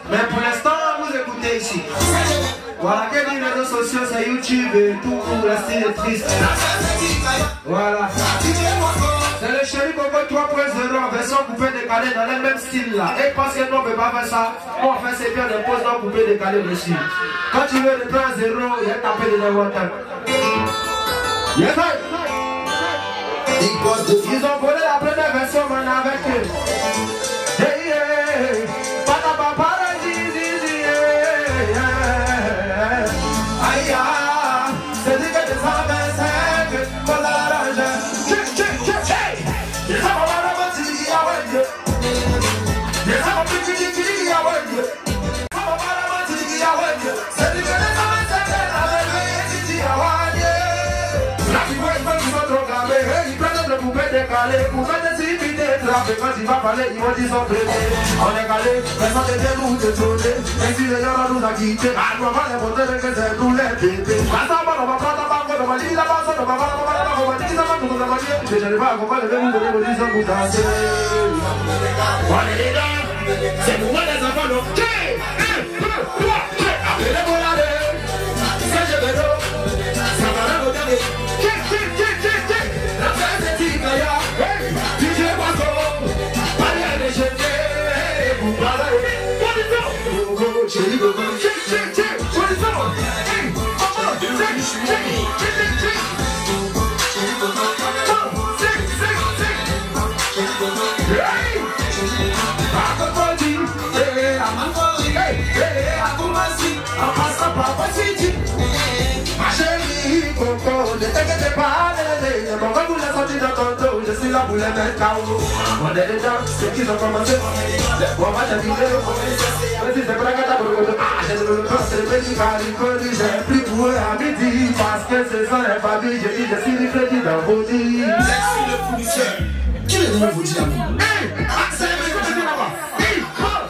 Mais pour l'instant, vous écoutez ici. Voilà, quels sont les réseaux sociaux, c'est YouTube et tout, la style est triste. Voilà. C'est le Chéri Coco 3.0 version coupée décalée dans le même style là. Et parce que nous on ne peut pas faire ça, on fait c'est bien de pose dans coupé décalé dessus. Quand tu veux le plan 0, il y a tapé de l'inventaire. Yes, ils ont volé la première version, man, avec eux. Hey, hey, aïe, c'est dit que des 125 pour l'arranger. Quand il va parler, ils vont dire son préféré. On est calé, personne ne vient nous détrôner. Même si les gens nous a quittés, on va les montrer que c'est nous les bébés. Attends, on va prendre la banque, on va dire la banque, on va dire la banque, on va dire. Je ne vais pas accompagner les vous donner vos 10 ans pour danser. On est les gars, c'est pour moi les enfants, donc. 1, 2, 3, après les volades, c'est je vais l'eau, ça va la regarder. La fête est Tigaya, DJ Wazo. Chéri Coco, what is up? Hey, ne t'inquiète pas, mon gars vous l'a sorti dans ton dos, je suis là pour les mettre KO. On est les gens, c'est qu'ils ont commencé. On va t'inviter. Si c'est pour la gâte, j'ai le temps, c'est le petit calico, j'ai plus pour eux à midi, parce que ce sont les familles, j'ai dit, je suis reflété dans vos dits. Merci le fournisseur. Quel est le nom de vos dits à vous? Hey, c'est le mec qui est là-bas. Hey,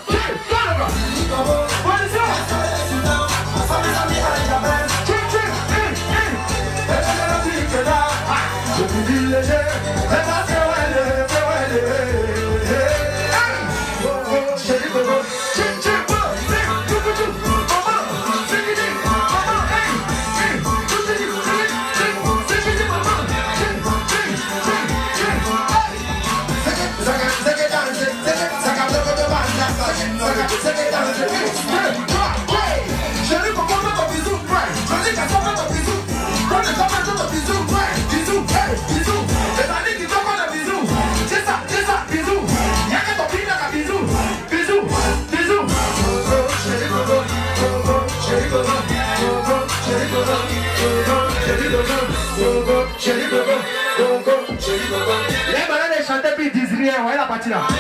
les malades les chantaient puis ils disent rien, ouais la partie là.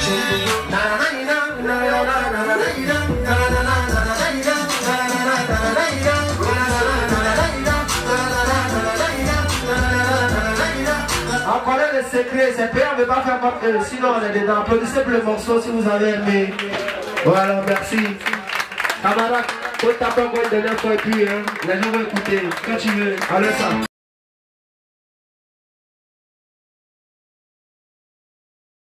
On connaît les secrets, c'est payant, on ne veut pas faire comme eux, sinon on est dedans. Applaudissez pour le morceau si vous avez aimé. Voilà, merci. Camarade, faut taper encore une dernière fois et puis les gens vont écouter quand tu veux. Allez ça.